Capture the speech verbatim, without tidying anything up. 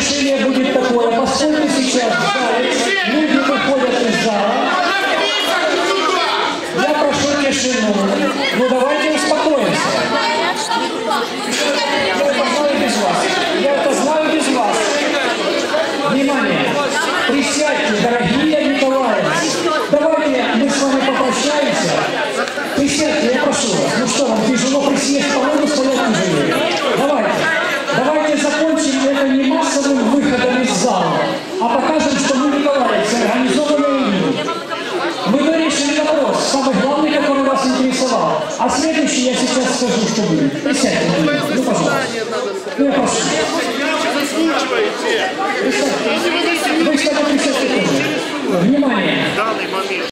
решение будет такое, поскольку сейчас в зале люди выходят из зала. Я прошу тишину. Ну давайте успокоимся. Я это знаю без вас. Я это знаю без вас. Внимание! Присядьте, дорогие Николаевны. Давайте мы с вами попрощаемся. Присядьте, я прошу вас. Ну что, вам тяжело присесть, по-моему, стоять тяжелее. Давайте. Давайте закончим это не массовым выходом из зала, а покажем, что мы николаевцы, организованные люди. Мы вырешили вопрос, самый главный, который вас интересовал. А следующий я сейчас скажу, что будет. Присядьте, ну, пожалуйста. Ну, я прошу. Вы, кстати, присядьте тоже. Внимание.